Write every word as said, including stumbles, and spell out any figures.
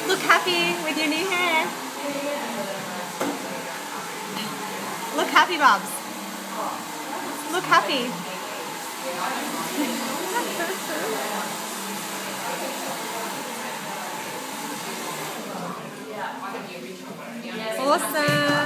Look happy with your new hair. Look happy, Bubs. Look happy. Awesome.